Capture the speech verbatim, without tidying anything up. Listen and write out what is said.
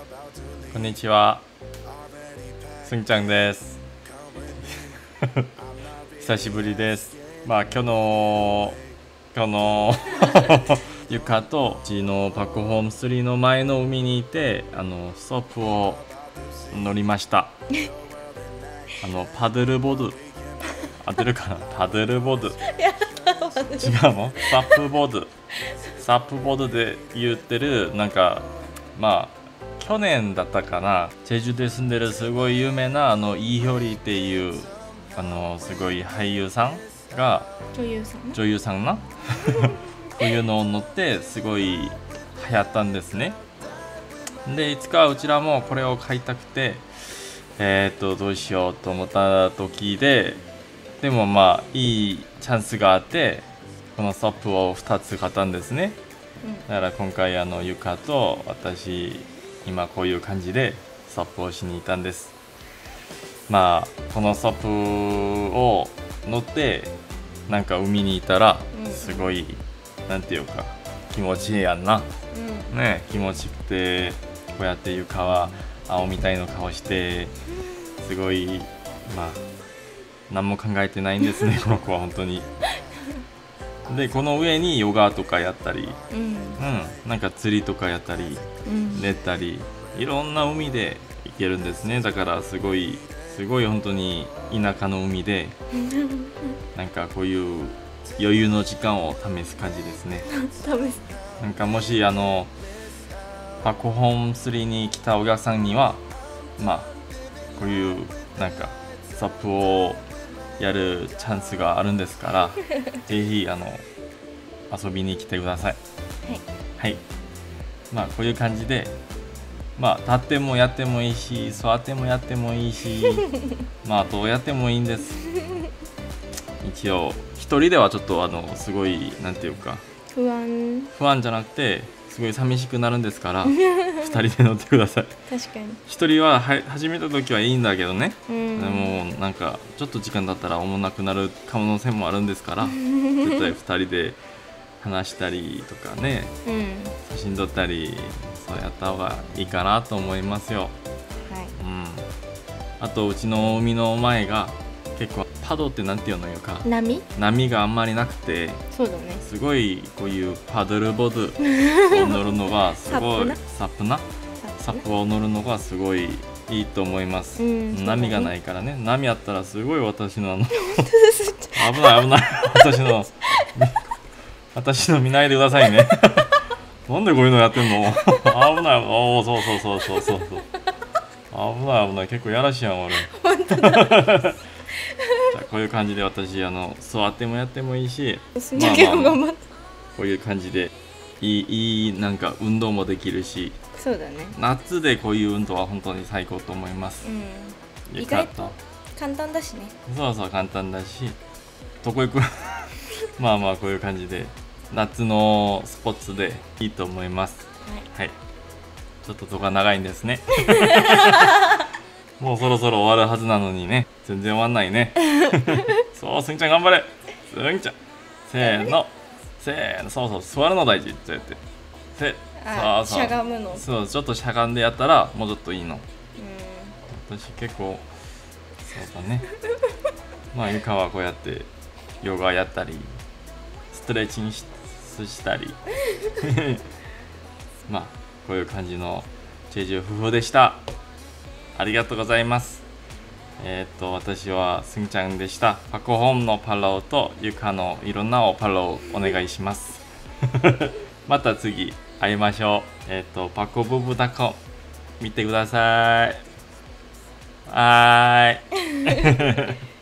こんにちは、すんちゃんです。久しぶりです。まあ今日の今日の床とうちのパックホームスリーの前の海にいて、あのストップを乗りました。あのパドルボード合ってるかな、パドルボード違うの、サップボードサップボードで言ってる、なんかまあ去年だったかな、チェジュで住んでるすごい有名なあのイ・ヒョリっていうあのすごい俳優さんが女優さん女優さんなこういうのを乗ってすごい流行ったんですね。でいつかうちらもこれを買いたくて、えっとどうしようと思った時で、でもまあいいチャンスがあってこのストップをふたつ買ったんですね。だから今回あの床と私今こういう感じでストップをしに行ったんです。まあこのストップを乗ってなんか海にいたらすごい、うん、なんていうか気持ちいいやんな、うん、ね、気持ちよくてこうやって床は青みたいな顔してすごい、まあ何も考えてないんですねこの子は本当に。でこの上にヨガとかやったり、うんうん、なんか釣りとかやったり、うん、寝たりいろんな海で行けるんですね。だからすごいすごい本当に田舎の海でなんかこういう余裕の時間を試す感じですね。なんかもしあのパックホームスリーに来たお客さんにはまあこういうなんかサップをやるチャンスがあるんですからぜひあの遊びに来てください。はい、はい、まあこういう感じで、まあ立ってもやってもいいし座ってもやってもいいしまあどうやってもいいんです。一応一人ではちょっとあのすごいなんていうか不安不安じゃなくてすごい寂しくなるんですからふたりで乗ってください。 確かにひとりはは始めた時はいいんだけどね、うん、でもなんかちょっと時間だったら思わなくなる可能性もあるんですから絶対ふたりで話したりとかね、うん、写真撮ったりそうやった方がいいかなと思いますよ。はい、うん、あとうちの海の前が結構パドってなんていうのよか波波があんまりなくて、 そうだね、 すごいこういうパドルボードを乗るのがすごいサップなサップを乗るのがすごいいいと思います、うん、波がないからね。波あったらすごい私のあの危ない危ない私の私の見ないでくださいねなんでこういうのやってんの危ない、おおそうそうそうそうそうそう危ない危ない、結構やらしいやん俺本当だじゃあこういう感じで私あの座ってもやってもいいし、まあまあまあ、こういう感じでいいいいなんか運動もできるし、 そうだね、 夏でこういう運動は本当に最高と思います、 うん、意外と簡単だしね。 そうそう簡単だしどこ行くまあまあこういう感じで夏のスポーツでいいと思います。はい、はい、ちょっと動画長いんですねもうそろそろ終わるはずなのにね全然終わんないねそう、すんちゃん頑張れ、すんちゃん、せーのせーの、そうそう座るの大事ってやってせそうそうしゃがむの、 そうちょっとしゃがんでやったらもうちょっといいの。うん、私結構そうだねまあ床はこうやってヨガやったりストレッチング し, したりまあこういう感じのチェジュ夫婦でした。ありがとうございます。えっと私はすんちゃんでした。パックホームのパローと床のいろんなおパローお願いしますまた次会いましょう。えっとパックブブダコ見てください。はーい